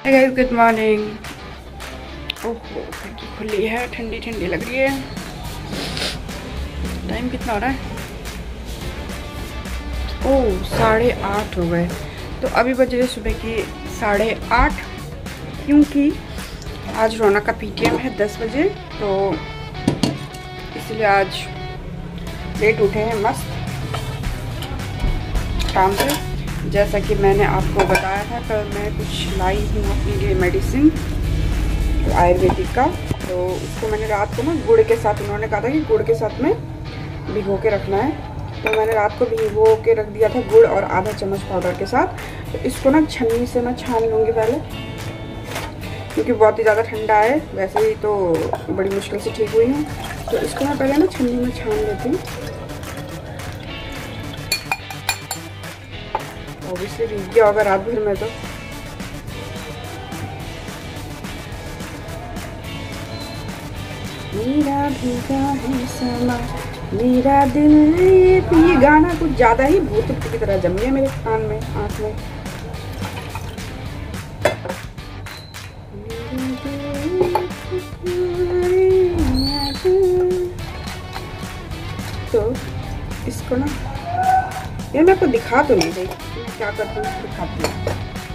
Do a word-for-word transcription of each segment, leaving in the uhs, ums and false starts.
Hi guys, good morning. ओहो, खिड़की खुली है, ठंडी ठंडी लग रही है। टाइम कितना हो रहा है? ओह, साढ़े आठ हो गए। तो अभी बज रहे सुबह की साढ़े आठ, क्योंकि आज रौनक का पीटीएम है दस बजे, तो इसलिए आज लेट उठे हैं मस्त काम से। जैसा कि मैंने आपको बताया था, कल मैं कुछ लाई हूँ अपने लिए मेडिसिन आयुर्वेदिक का, तो उसको मैंने रात को ना गुड़ के साथ, उन्होंने कहा था कि गुड़ के साथ में भिगो के रखना है, तो मैंने रात को भिगो के रख दिया था गुड़ और आधा चम्मच पाउडर के साथ। तो इसको ना छन्नी से मैं छान लूँगी पहले, क्योंकि बहुत ही ज़्यादा ठंडा है, वैसे ही तो बड़ी मुश्किल से ठीक हुई हूँ। तो इसको मैं पहले ना छन्नी में छान लेती हूँ। ऑब्वियसली भीग गया होगा रात भर में, तो मेरा भीगा है समा मेरा दिल, ये गाना कुछ ज़्यादा ही भूत की तरह जम गया मेरे कान में, आँख में। तो इसको ना यार मैं आपको दिखा तो नहीं रही मैं क्या करती हूँ, दिखाती हूँ।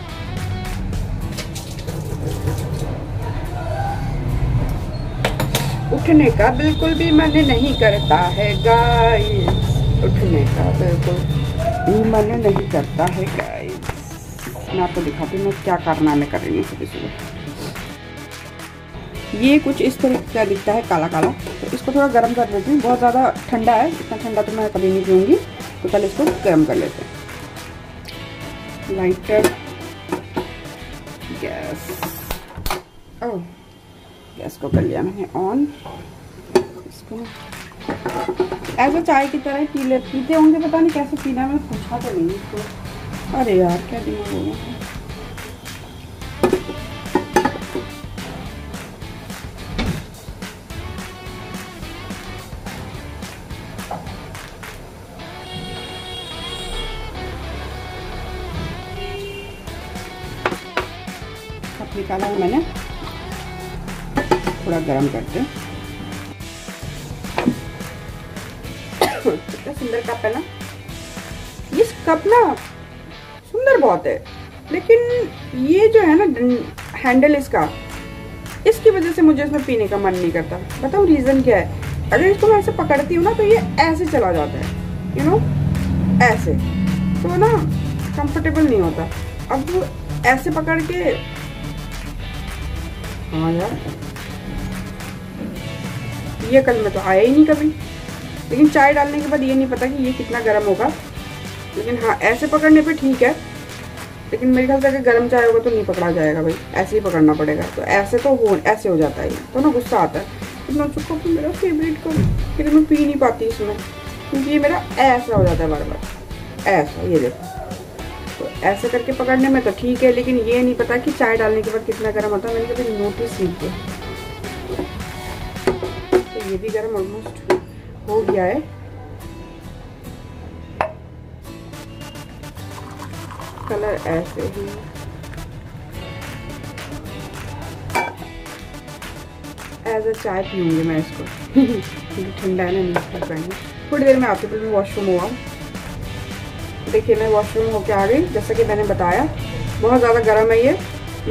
उठने का बिल्कुल भी मन नहीं करता है गाइस, उठने का बिल्कुल भी मन नहीं करता है गाइस। मैं आपको दिखाती हूँ मैं क्या कारनामे कर रही हूँ सुबह सुबह। ये कुछ इस तरह का दिखता है काला काला, तो इसको थोड़ा गर्म कर लेती हूँ। बहुत ज़्यादा ठंडा है, इतना ठंडा तो मैं कभी नहीं पीऊँगी, तो पहले इसको गर्म कर लेते हैं। लाइटर, गैस, ओह गैस को कर लिया मैंने ऑन। इसको ऐसे चाय की तरह पी ले पीते होंगे, पता नहीं कैसे पीना, मैं पूछा तो नहीं इसको। अरे यार क्या दिमाग हो गया। निकाला है मैंने, थोड़ा गरम करते हैं। कितना सुंदर कप है ना, ये कप ना सुंदर बहुत है, लेकिन ये जो है ना हैंडल इसका, इसकी वजह से मुझे इसमें पीने का मन नहीं करता। बताऊँ रीज़न क्या है? अगर इसको मैं ऐसे पकड़ती हूँ ना, तो ये ऐसे चला जाता है, यू नो ऐसे, तो ना कंफर्टेबल नहीं होता। अब ऐसे पकड़ के, हाँ यार ये कल में तो आया ही नहीं कभी, लेकिन चाय डालने के बाद ये नहीं पता कि ये कितना गर्म होगा। लेकिन हाँ ऐसे पकड़ने पे ठीक है, लेकिन मेरे ख्याल से अगर गर्म चाय होगा तो नहीं पकड़ा जाएगा भाई, ऐसे ही पकड़ना पड़ेगा। तो ऐसे तो हो ऐसे हो जाता है, तो ना गुस्सा आता है। इतना चुपका तो मेरा फेवरेट का, फिर मैं पी नहीं पाती इसमें, क्योंकि ये मेरा ऐसा हो जाता है बार बार, ऐसा। ये देखो, तो ऐसे करके पकड़ने में तो ठीक है, लेकिन ये नहीं पता कि चाय डालने के बाद कितना गर्म होता है। मैंने कभी नोटिस नहीं किया। तो ये भी गर्म ऑलमोस्ट हो गया है। कलर ऐसे ही, एज अ चाय पीऊंगी मैं इसको। ठंडा है ना, नहीं पी पाएंगे। थोड़ी देर में आती हूँ, मैं वॉशरूम हुआ। देखिए मैं वॉशरूम होके आ गई। जैसा कि मैंने बताया बहुत ज़्यादा गर्म है ये,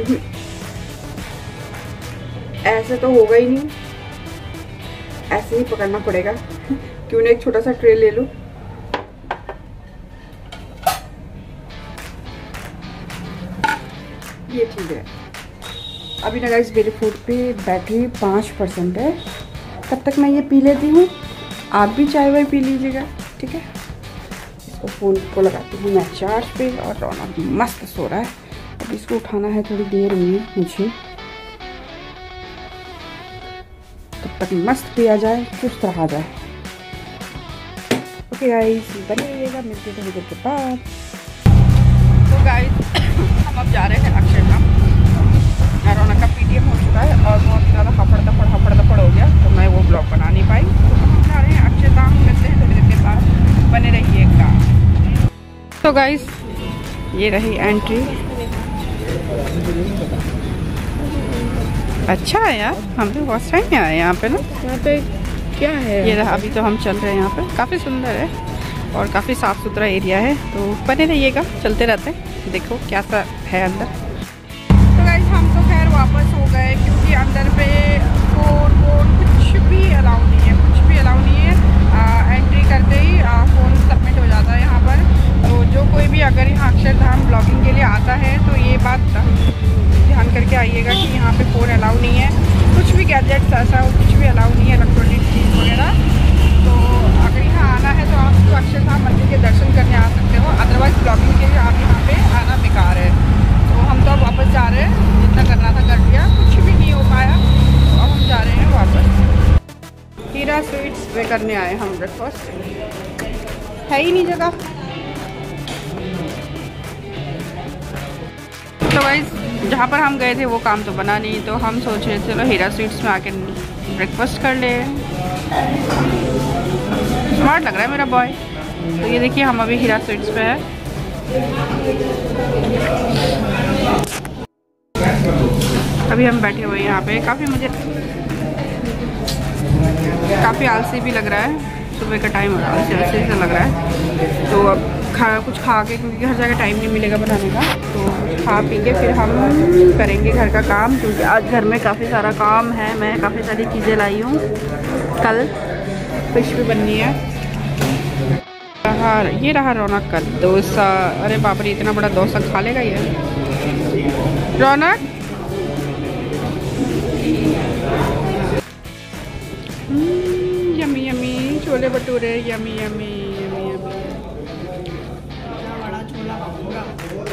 ऐसे तो होगा ही नहीं, ऐसे ही पकड़ना पड़ेगा। क्यों ना एक छोटा सा ट्रे ले लूँ। ये ठीक है। अभी ना गाइस मेरे फ़ोन पे बैटरी पाँच परसेंट है, तब तक मैं ये पी लेती हूँ। आप भी चाय वाय पी लीजिएगा, ठीक है। इसको फ़ोन को लगाती हूँ मैं चार्ज पे, और रौनक मस्त सो रहा है। अब इसको उठाना है थोड़ी देर में मुझे, तब तक मस्त पिया जाए, चुस्त रहा जाए। ओके गाइस, बने रहिएगा, मिलते हैं थोड़ी देर के बाद। तो गाइस हम अब जा रहे हैं अक्षरधाम। रौनक का पीटीएम हो चुका है और बहुत ज़्यादा हफड़ दफड़ हफड़ दफड़ हो गया, तो मैं वो ब्लॉग बना नहीं पाई। तो हम जा रहे हैं अक्षरधाम, मिलते हैं थोड़ी देर के बाद, बने रहिएगा। तो गाइस ये रही एंट्री। अच्छा है यार, हम भी बहुत टाइम में आए यहाँ पे ना। यहाँ पे क्या है? ये रहा, अभी तो हम चल रहे हैं यहाँ पे। काफ़ी सुंदर है और काफ़ी साफ़ सुथरा एरिया है, तो बने रहिएगा, चलते रहते हैं, देखो क्या सा है अंदर। तो गाइस हम तो खैर वापस हो गए, क्योंकि अंदर पे फ़ोन वोन कुछ भी अलाउ नहीं है, कुछ भी अलाउ नहीं है। आ, एंट्री करते ही फ़ोन सबमिट हो जाता है यहाँ पर। तो जो कोई भी अगर यहाँ अक्षरधाम ब्लॉगिंग के लिए आता है तो ये बात ध्यान करके आइएगा कि यहाँ पे फ़ोन अलाउ नहीं है, कुछ भी गैजेट्स ऐसा कुछ भी अलाउ नहीं है, इलेक्ट्रॉनिक चीज़ वगैरह। तो अगर यहाँ आना है तो आप तो अक्षरधाम मंदिर के दर्शन करने आ सकते हो, अदरवाइज़ ब्लॉगिंग के लिए आप यहाँ पे आना बेकार है। तो हम तो अब वापस जा रहे हैं, जितना करना था कर लिया, कुछ भी नहीं हो पाया, तो अब हम जा रहे हैं वापस। हीरा स्वीट्स वे करने आए हम ब्रेकफास्ट, है ही नहीं जगह। तो गाइस जहाँ पर हम गए थे वो काम तो बना नहीं, तो हम सोच रहे थे चलो हीरा स्वीट्स में आके ब्रेकफास्ट कर ले। स्मार्ट लग रहा है मेरा बॉय। तो ये देखिए हम अभी हीरा स्वीट्स पे है। अभी हम बैठे हुए हैं यहाँ पे। काफ़ी मुझे काफ़ी आलसी भी लग रहा है, सुबह का टाइम हो रहा है, आलसी आलसी से लग रहा है। तो अब खा कुछ खा के, क्योंकि हर जगह टाइम नहीं मिलेगा बनाने का, तो कुछ खा पी के फिर हम करेंगे घर का काम, क्योंकि आज घर में काफ़ी सारा काम है। मैं काफ़ी सारी चीज़ें लाई हूँ, कल फिश भी बननी है। रहा ये रहा रौनक का डोसा। अरे बाप रे, इतना बड़ा डोसा खा लेगा ये Raunak. Yummy yummy chole bhature, yummy yummy yummy yummy. बड़ा छोला भटूरा।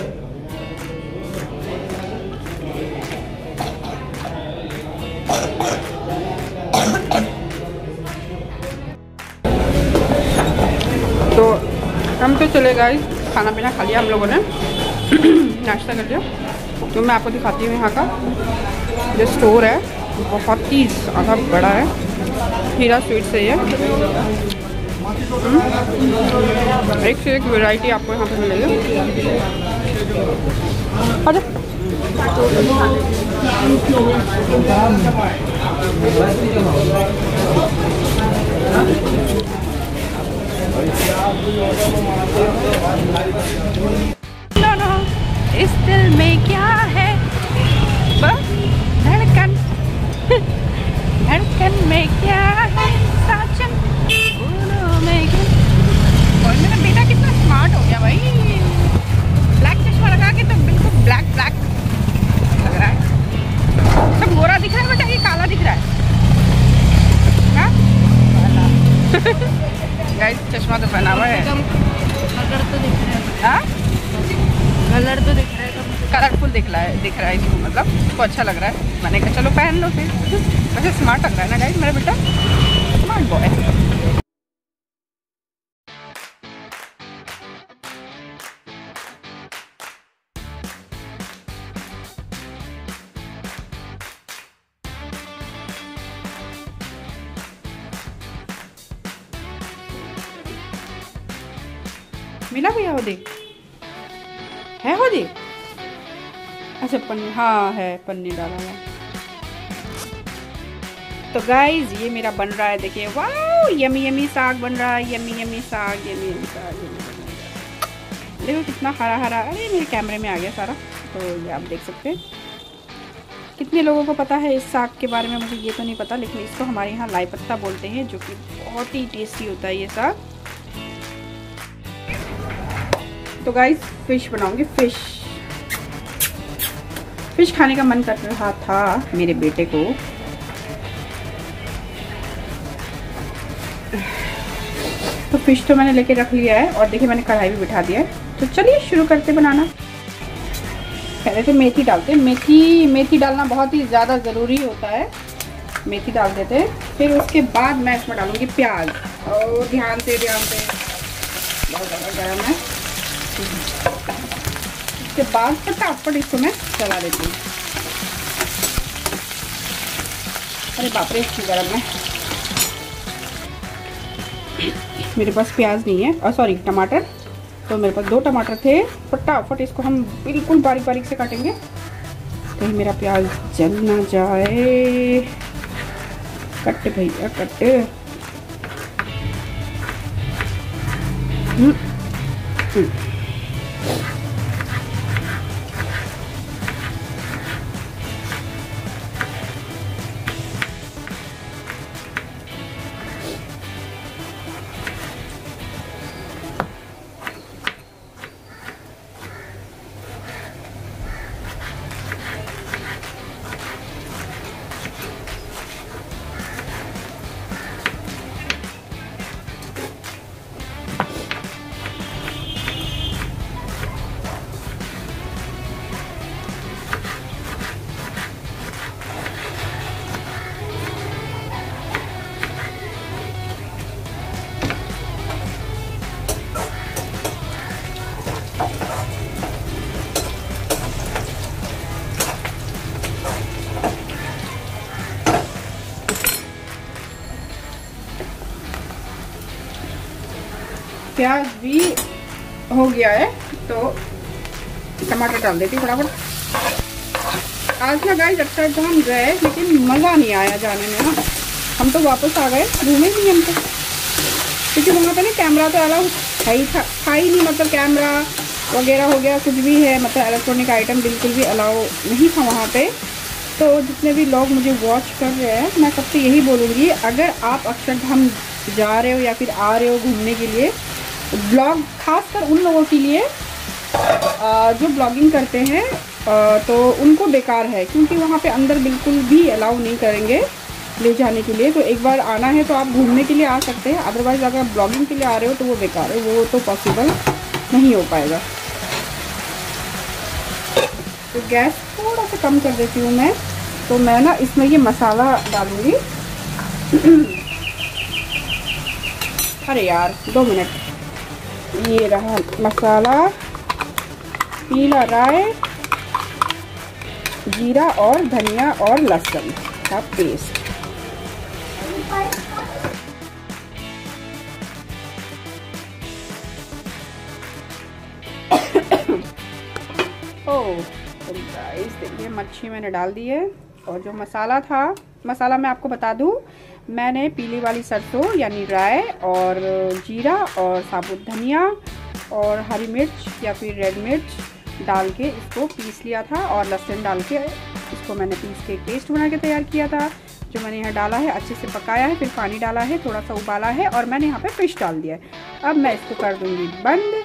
तो हम तो चले गए, खाना पीना खा लिया हम लोगों ने, नाश्ता कर लिया। तो मैं आपको दिखाती हूँ यहाँ का जो स्टोर है, बहुत ही ज़्यादा बड़ा है। हीरा स्वीट से ये एक से एक वैरायटी आपको यहाँ पे मिलेगी। अरे नो नो, इस दिल में क्या है, धड़कन धड़कन में क्या है, साजन फूलों में क्या। और मेरा बेटा कितना स्मार्ट हो गया भाई, ब्लैक चश्मा लगा के तो बिल्कुल ब्लैक ब्लैक लग रहा है। सब गोरा दिख रहा है बेटा, ये काला दिख रहा है ना? गाइस चश्मा तो पहना हुआ है, कलर तो दिख रहा है, कलर तो दिख रहा है, कलरफुल दिख रहा है, दिख रहा है इसको, मतलब इसको अच्छा लग रहा है। मैंने कहा चलो पहन लो फिर। वैसे स्मार्ट लग रहा है ना गाइस मेरा बेटा, स्मार्ट बॉय। मिला भैया होदी है, होदी अच्छा पन्नी, हाँ है पन्नी डाला हुआ। तो गाइज ये मेरा बन रहा है, देखिए वाह, यमी यमी साग बन रहा है, यमी यमी साग, यमी यमी साग, यमी यमी साग। देखो कितना हरा हरा। अरे मेरे कैमरे में आ गया सारा, तो ये आप देख सकते हैं। कितने लोगों को पता है इस साग के बारे में, मुझे ये तो नहीं पता, लेकिन इसको हमारे यहाँ लाई पत्ता बोलते हैं, जो कि बहुत ही टेस्टी होता है ये साग। तो गाइस फिश बनाऊंगी, फिश फिश खाने का मन कर रहा था मेरे बेटे को। तो फिश तो मैंने लेके रख लिया है, और देखिए मैंने कढ़ाई भी बिठा दिया है। तो चलिए शुरू करते बनाना। पहले तो मेथी डालते हैं, मेथी मेथी डालना बहुत ही ज़्यादा ज़रूरी होता है। मेथी डाल देते हैं, फिर उसके बाद मैं इसमें डालूंगी प्याज। और ध्यान से ध्यान से, बहुत ज़्यादा गर्म है। उसके बाद फटाफट इसको मैं चला देती हूँ। अरे बाप रे इतनी गर्म है। मेरे पास प्याज नहीं है, और सॉरी टमाटर, तो मेरे पास दो टमाटर थे। फटाफट इसको हम बिल्कुल बारीक बारीक से काटेंगे। कहीं मेरा प्याज जल ना जाए। कट भैया कट। हम्म प्याज भी हो गया है तो टमाटर डाल देती हूँ फटाफट। आज ना गाइस अच्छा तो हम गए लेकिन मज़ा नहीं आया जाने में ना। हम तो वापस आ गए, घूमे नहीं हम तो, क्योंकि वहाँ पे ना कैमरा तो अलाउ है ही था था ही नहीं। मतलब कैमरा वगैरह हो गया कुछ भी है, मतलब इलेक्ट्रॉनिक आइटम बिल्कुल भी अलाउ नहीं था वहाँ पे। तो जितने भी लोग मुझे वॉच कर रहे हैं, मैं सबसे यही बोलूँगी, अगर आप अक्षरधाम जा रहे हो या फिर आ रहे हो घूमने के लिए, ब्लॉग खासकर उन लोगों के लिए जो ब्लॉगिंग करते हैं तो उनको बेकार है, क्योंकि वहाँ पे अंदर बिल्कुल भी अलाउ नहीं करेंगे ले जाने के लिए। तो एक बार आना है तो आप घूमने के लिए आ सकते हैं, अदरवाइज़ अगर ब्लॉगिंग के लिए आ रहे हो तो वो बेकार है, वो तो पॉसिबल नहीं हो पाएगा। तो गैस थोड़ा सा कम कर देती हूँ मैं। तो मैं ना इसमें ये मसाला डालूँगी। अरे यार दो मिनट। ये रहा मसाला, पीला राई, जीरा और धनिया और लहसुन का पेस्ट। ओह तो गाइस देखिए मच्छी मैंने डाल दी है। और जो मसाला था, मसाला मैं आपको बता दूं, मैंने पीली वाली सरसों यानी राई और जीरा और साबुत धनिया और हरी मिर्च या फिर रेड मिर्च डाल के इसको पीस लिया था, और लहसुन डाल के इसको मैंने पीस के पेस्ट बना के तैयार किया था, जो मैंने यहाँ डाला है। अच्छे से पकाया है, फिर पानी डाला है, थोड़ा सा उबाला है, और मैंने यहाँ पे फिश डाल दिया है। अब मैं इसको कर दूँगी बंद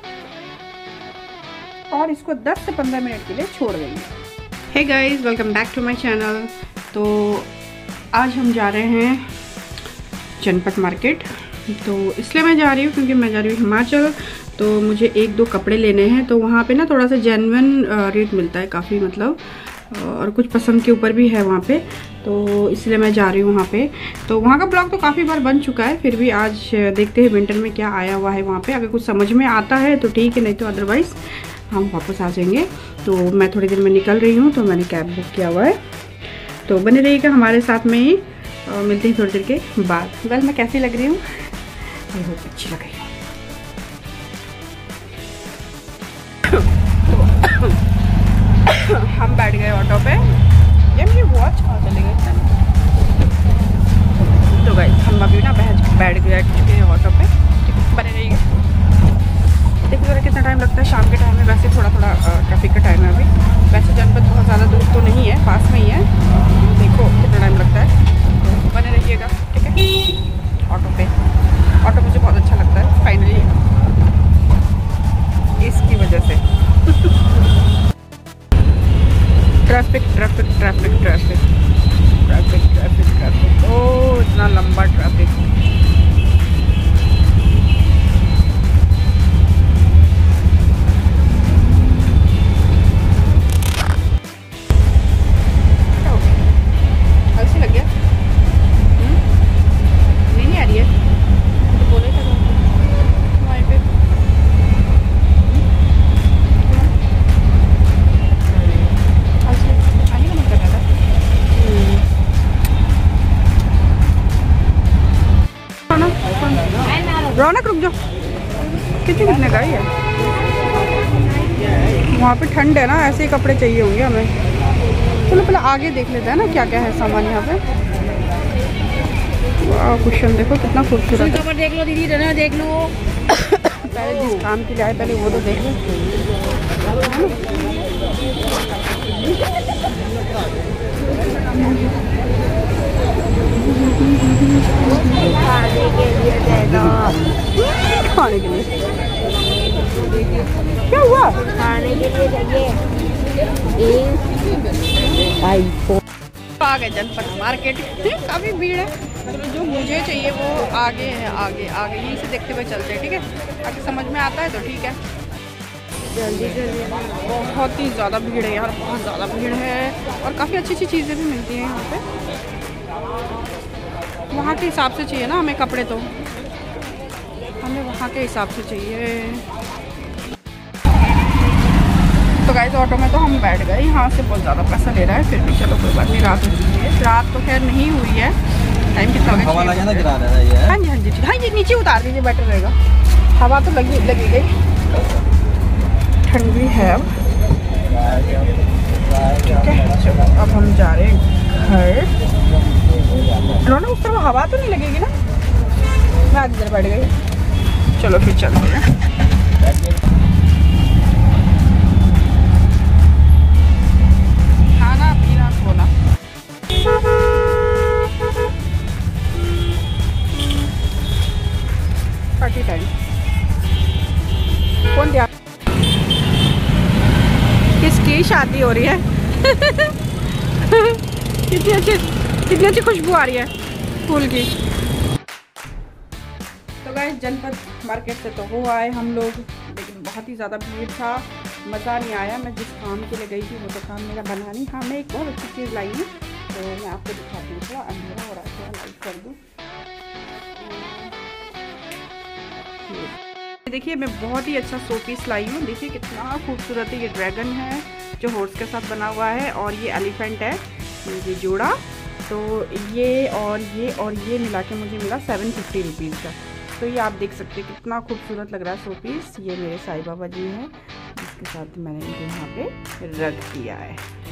और इसको दस से पंद्रह मिनट के लिए छोड़ देंगे। Hey guys, welcome back to my channel. तो आज हम जा रहे हैं जनपथ मार्केट। तो इसलिए मैं जा रही हूँ क्योंकि मैं जा रही हूँ हिमाचल। तो मुझे एक दो कपड़े लेने हैं, तो वहाँ पे ना थोड़ा सा जेन्युइन रेट मिलता है काफ़ी, मतलब और कुछ पसंद के ऊपर भी है वहाँ पे। तो इसलिए मैं जा रही हूँ वहाँ पे। तो वहाँ का ब्लॉग तो काफ़ी बार बन चुका है, फिर भी आज देखते हैं विंटर में क्या आया हुआ है वहाँ पे। अगर कुछ समझ में आता है तो ठीक है, नहीं तो अदरवाइज़ हम वापस आ जाएंगे। तो मैं थोड़ी देर में निकल रही हूँ, तो मैंने कैब बुक किया हुआ है। तो बने रहिएगा हमारे साथ में ही, मिलते हैं थोड़ी देर के बाद। वेल मैं कैसी लग रही हूँ? बहुत अच्छी लग रही हूँ। तो हम बैठ गए ऑटो पे। ये मेरी वॉच कहाँ चली गई? तो गाइस हम अभी ना बैठ गए चुके हैं ऑटो पे। बने रहिएगा। देखिए ज़रा कितना टाइम लगता है शाम के टाइम में। वैसे थोड़ा थोड़ा ट्रैफिक का टाइम है अभी। वैसे जनपथ बहुत ज़्यादा दूर तो नहीं है, पास में ही है। देखो कितना टाइम लगता है। तो बने रहिएगा, ठीक है। ऑटो पे ऑटो मुझे बहुत अच्छा लगता है फाइनली, इसकी वजह से। Traffic traffic traffic traffic traffic traffic traffic oh इतना लंबा ट्रैफिक। रौनक रुक जाओ, कितने कितने का है? वहाँ पे ठंड है ना, ऐसे ही कपड़े चाहिए होंगे हमें। चलो पहले आगे देख लेते हैं ना क्या क्या है सामान यहाँ पे। वाह कुशन देखो कितना खूबसूरत है। देख लो दीदी, डना देख लो। पहले जिस काम के लिए आए पहले वो तो देख लो। खाने के लिए क्या हुआ? खाने के लिए चाहिए आईफोन। आ गए जनपद मार्केट, काफी भीड़ है। तो जो मुझे चाहिए वो आगे है, आगे आगे यहीं से देखते हुए चलते हैं, ठीक है। अगर समझ में आता है तो ठीक है। जल्दी जल्दी। बहुत ही ज़्यादा भीड़ है यार, बहुत ज़्यादा भीड़ है। और काफ़ी अच्छी अच्छी चीज़ें भी मिलती हैं यहाँ पे। वहाँ के हिसाब से चाहिए ना हमें कपड़े, तो हमें वहाँ के हिसाब से चाहिए। तो गाइस ऑटो में तो हम बैठ गए। यहाँ से बहुत ज़्यादा पैसा ले रहा है, फिर भी चलो कोई बात नहीं। रात हो चुकी है, रात तो खैर नहीं हुई है। टाइम कितना हो गया? हाँ जी हाँ जी हाँ जी, नीचे उतार दीजिए बेटर रहेगा। हवा तो लगी लगी गई, ठंड भी है अब। ठीक है चलो अब हम जा रहे हैं घर। इन्होंने उस तरफ हवा तो नहीं लगेगी ना? मैं आज इधर बैठ गई। चलो फिर चलते हैं। खाना पीना सोना। Party time. कौन दिया? किसकी शादी हो रही है? कितनी अच्छी कितनी अच्छी खुशबू आ रही है फूल की। तो गाइस जनपद मार्केट से तो हो आए हम लोग, लेकिन बहुत ही ज़्यादा भीड़ था, मज़ा नहीं आया। मैं जिस काम के लिए गई थी वो तो काम मेरा बना नहीं। हाँ मैं एक बहुत अच्छी चीज़ लाई हूँ, तो मैं आपको दिखाती हूँ। थोड़ा अंधेरा हो रहा है, थोड़ा लाइट कर दूँ। देखिए मैं बहुत ही अच्छा शो पीस लाई हूँ। देखिए कितना खूबसूरत है। ये ड्रैगन है जो हॉर्स के साथ बना हुआ है, और ये एलिफेंट है, ये जोड़ा। तो ये और ये और ये मिला के मुझे मिला सेवन फिफ्टी रुपीज़ का। तो ये आप देख सकते हैं कितना खूबसूरत लग रहा है शो पीस। ये मेरे साईं बाबा जी हैं, जिसके साथ मैंने इनको यहाँ पे रख दिया है।